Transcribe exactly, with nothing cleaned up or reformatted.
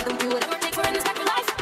rhythm, do whatever it takes. We're in this back for life.